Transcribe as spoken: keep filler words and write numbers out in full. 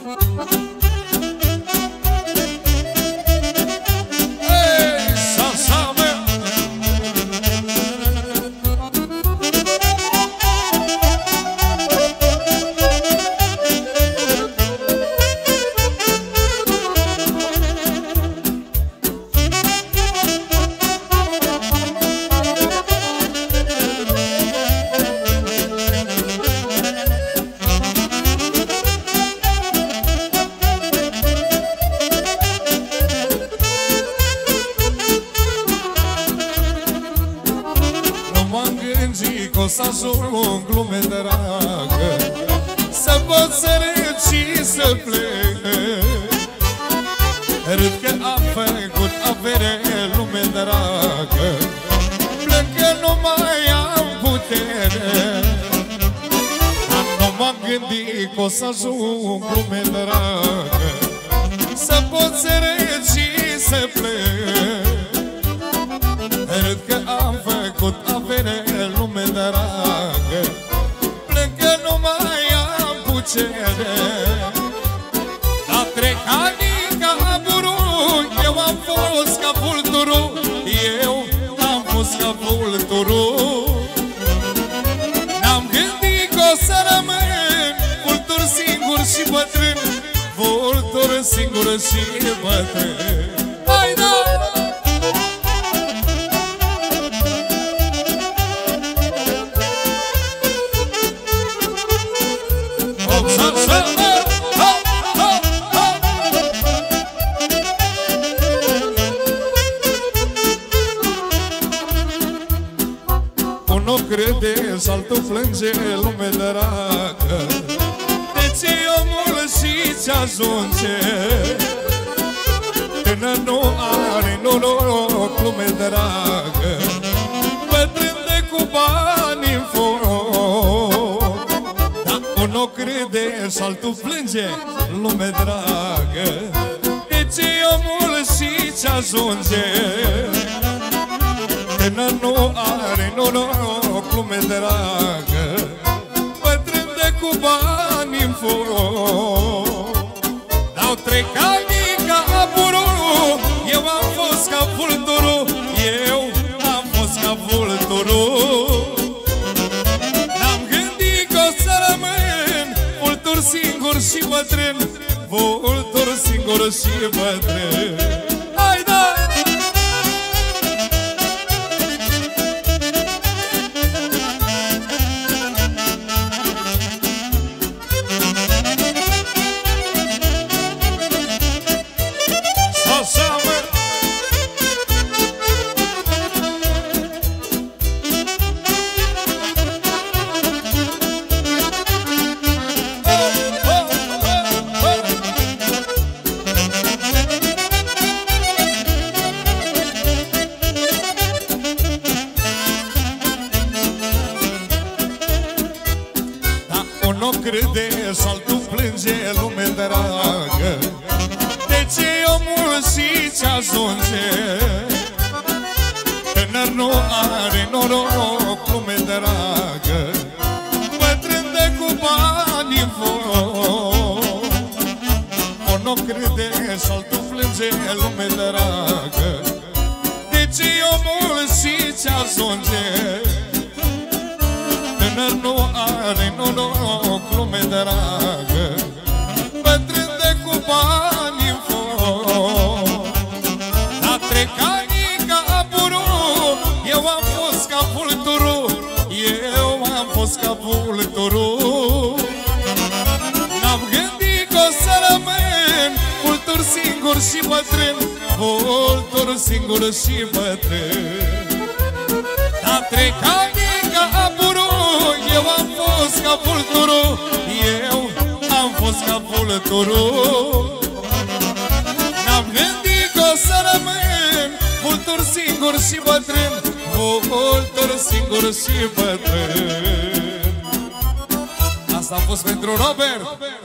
O să ajung lume dragă, să pot să râd și să plec. Râd că am făcut avere, lume dragă, plâng că nu mai am putere. Dar nu m-am gândit că o să ajung lume dragă, să pot să râd și să plec. Râd că am făcut avere, lume dragă, plâng că nu mai am putere. Dar trec ani ca burul, eu am fost ca vulturul, eu am fost ca vulturul. N-am gândit că o să rămân vultur singur și bătrân, vultur singur și bătrân. Hai da! Unul crede și altul plânge, lume dragă, de ce omul și ce ajunge? Până nu are noroc, lume dragă, bătrân de cu bani în foc. Dar unul crede și altul plânge, lume dragă, de ce omul și ce ajunge? Până nu are noroc, lume dragă, bătrân de cu bani în foc. N-au trec ani ca burul, eu am fost ca vulturul, eu am fost ca vulturul. N-am gândit că o să rămân vultur singur și bătrân, vultur singur și bătrân. Hai da! Unul crede și altul plânge, lume dragă, de ce omul și ce ajunge? Tânăr nu are noroc, lume dragă, bătrân de cu bani în foc. Unul crede și altul plânge, lume dragă, de ce omul și ce ajunge? Tânăr nu are noroc, lume dragă, bătrân de cu bani în foc. Dar trec ani ca burul, eu am fost ca vulturul, eu am fost ca vulturul. N-am gândit că o să rămân vultur singur și bătrân, vultur singur și bătrân. Dar trec ani ca burul, eu am fost ca vulturul, eu am fost ca vulturul. N-am gândit că o să rămân vultur singur și bătrân, vultur singur și bătrân. Asta a fost pentru Robert.